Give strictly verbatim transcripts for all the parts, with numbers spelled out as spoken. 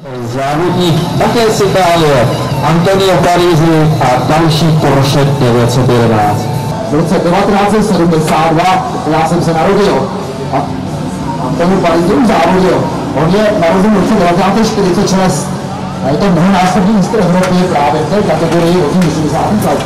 Závodník také z Itálie, Antonio Parisi a další Porsche devět set jedenáct. V roce devatenáct set sedmdesát dva já jsem se narodil a Antonio Parisi už závodil. On je narozen v roce devatenáct set čtyřicet šest a je to mnohonásobný mistr Evropy právě v té kategorii od osmdesátých let.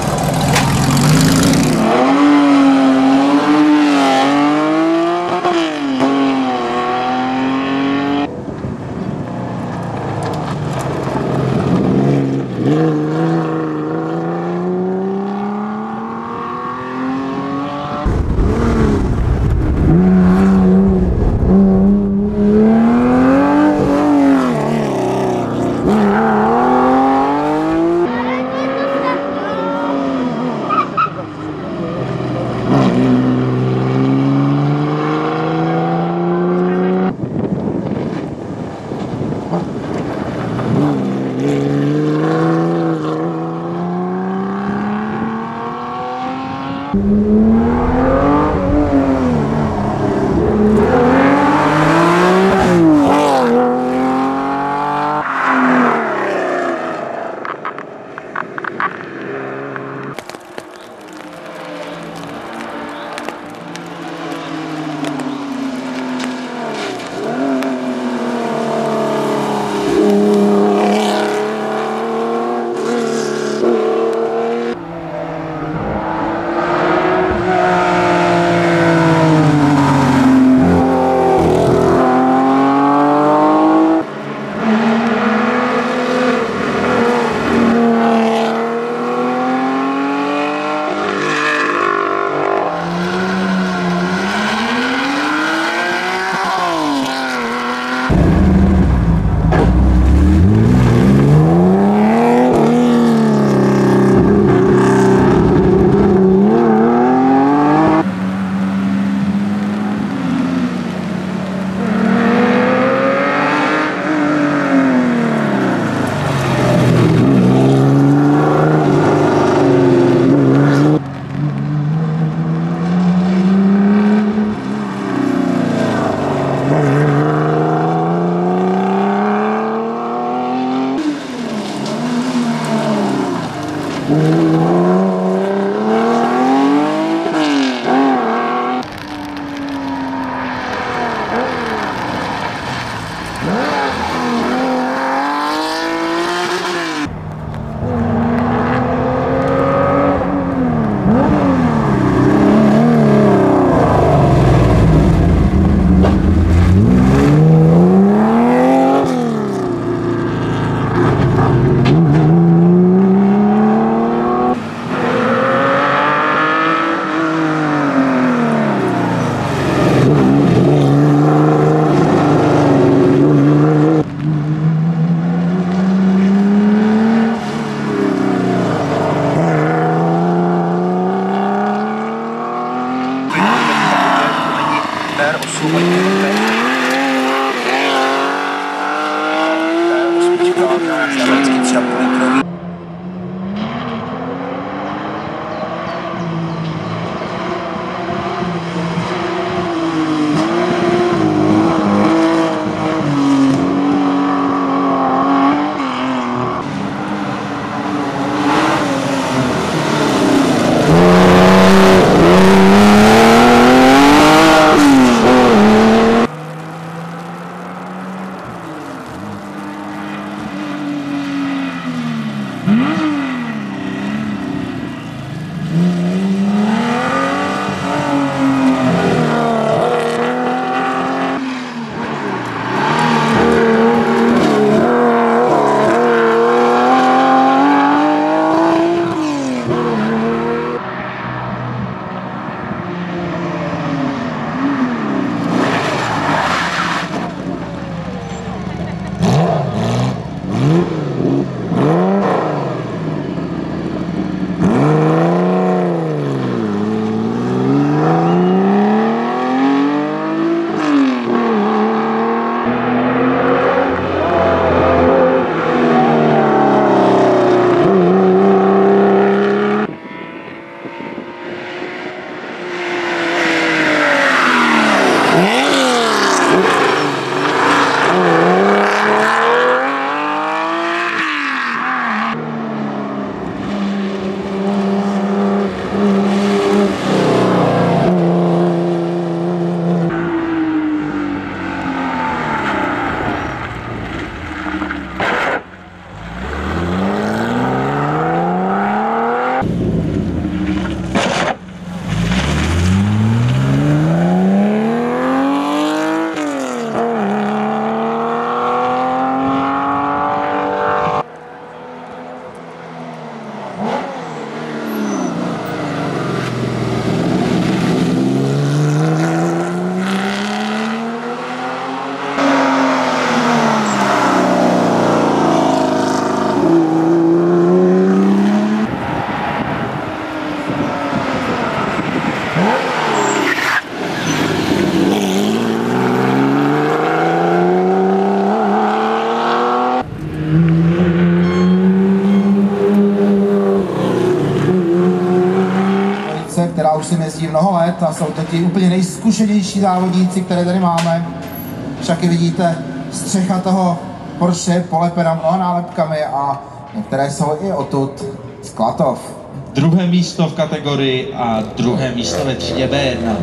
si jezdí mnoho let a jsou to ti úplně nejzkušenější závodníci, které tady máme. Však i vidíte, střecha toho Porsche polepena mnoha nálepkami a některé jsou i odtud z Klatov. Druhé místo v kategorii a druhé místo ve třídě bé jedna.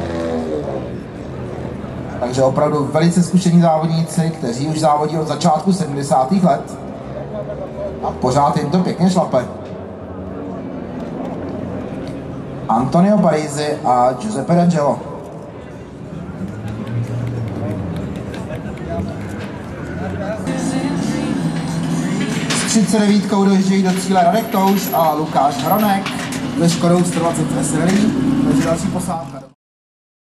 Takže opravdu velice zkušení závodníci, kteří už závodí od začátku sedmdesátých let a pořád jim to pěkně šlape. Antonio Parisi a Giuseppe D'Angelo. S třicet devět dojíždějí do cíle Radek Touš a Lukáš Hronek ve Škodou sto dvacet S Rally, takže další posádka.